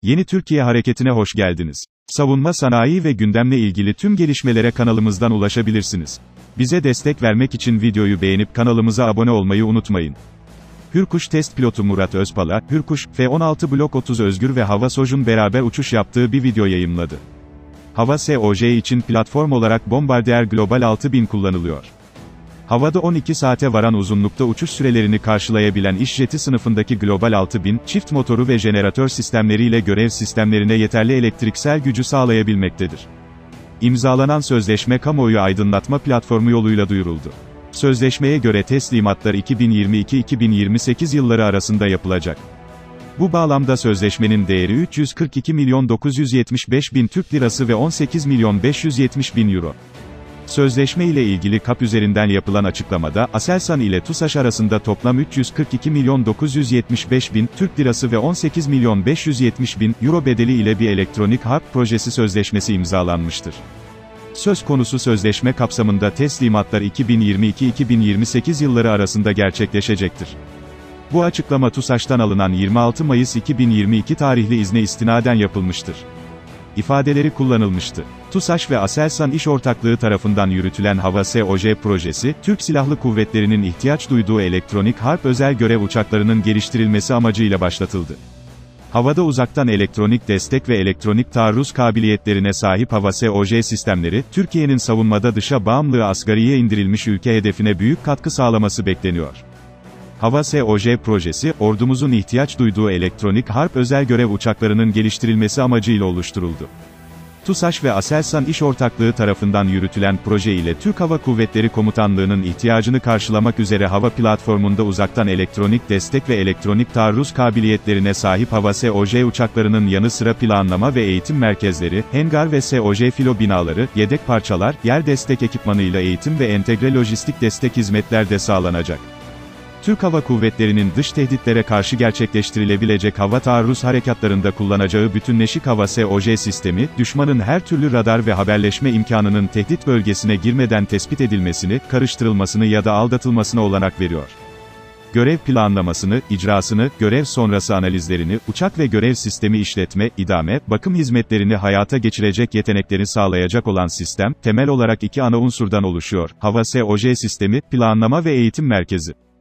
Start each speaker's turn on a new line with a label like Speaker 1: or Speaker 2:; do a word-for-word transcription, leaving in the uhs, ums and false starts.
Speaker 1: Yeni Türkiye Hareketi'ne hoş geldiniz. Savunma sanayi ve gündemle ilgili tüm gelişmelere kanalımızdan ulaşabilirsiniz. Bize destek vermek için videoyu beğenip kanalımıza abone olmayı unutmayın. Hürkuş test pilotu Murat Özpala, Hürkuş, F on altı Blok otuz Özgür ve Havasoj'un beraber uçuş yaptığı bir video yayımladı. Havasoj için platform olarak Bombardier Global altı bin kullanılıyor. Havada on iki saate varan uzunlukta uçuş sürelerini karşılayabilen iş jeti sınıfındaki Global altı bin, çift motoru ve jeneratör sistemleriyle görev sistemlerine yeterli elektriksel gücü sağlayabilmektedir. İmzalanan sözleşme kamuoyu aydınlatma platformu yoluyla duyuruldu. Sözleşmeye göre teslimatlar iki bin yirmi iki iki bin yirmi sekiz yılları arasında yapılacak. Bu bağlamda sözleşmenin değeri üç yüz kırk iki milyon dokuz yüz yetmiş beş bin Türk Lirası ve on sekiz milyon beş yüz yetmiş bin Euro. Sözleşme ile ilgili K A P üzerinden yapılan açıklamada, Aselsan ile TUSAŞ arasında toplam üç yüz kırk iki milyon dokuz yüz yetmiş beş bin Türk Lirası ve on sekiz milyon beş yüz yetmiş bin Euro bedeli ile bir elektronik harp projesi sözleşmesi imzalanmıştır. Söz konusu sözleşme kapsamında teslimatlar iki bin yirmi iki iki bin yirmi sekiz yılları arasında gerçekleşecektir. Bu açıklama TUSAŞ'tan alınan yirmi altı Mayıs iki bin yirmi iki tarihli izne istinaden yapılmıştır. İfadeleri kullanılmıştı. TUSAŞ ve Aselsan İş Ortaklığı tarafından yürütülen Havasoj projesi, Türk Silahlı Kuvvetleri'nin ihtiyaç duyduğu elektronik harp özel görev uçaklarının geliştirilmesi amacıyla başlatıldı. Havada uzaktan elektronik destek ve elektronik taarruz kabiliyetlerine sahip Havasoj sistemleri, Türkiye'nin savunmada dışa bağımlılığı asgariye indirilmiş ülke hedefine büyük katkı sağlaması bekleniyor. Havasoj projesi, ordumuzun ihtiyaç duyduğu elektronik harp özel görev uçaklarının geliştirilmesi amacıyla oluşturuldu. TUSAŞ ve Aselsan İş Ortaklığı tarafından yürütülen proje ile Türk Hava Kuvvetleri Komutanlığı'nın ihtiyacını karşılamak üzere hava platformunda uzaktan elektronik destek ve elektronik taarruz kabiliyetlerine sahip Havasoj uçaklarının yanı sıra planlama ve eğitim merkezleri, hangar ve Soj filo binaları, yedek parçalar, yer destek ekipmanıyla eğitim ve entegre lojistik destek hizmetler de sağlanacak. Türk Hava Kuvvetleri'nin dış tehditlere karşı gerçekleştirilebilecek hava taarruz harekatlarında kullanacağı bütünleşik Havasoj sistemi, düşmanın her türlü radar ve haberleşme imkanının tehdit bölgesine girmeden tespit edilmesini, karıştırılmasını ya da aldatılmasına olanak veriyor. Görev planlamasını, icrasını, görev sonrası analizlerini, uçak ve görev sistemi işletme, idame, bakım hizmetlerini hayata geçirecek yetenekleri sağlayacak olan sistem, temel olarak iki ana unsurdan oluşuyor: Havasoj sistemi, planlama ve eğitim merkezi.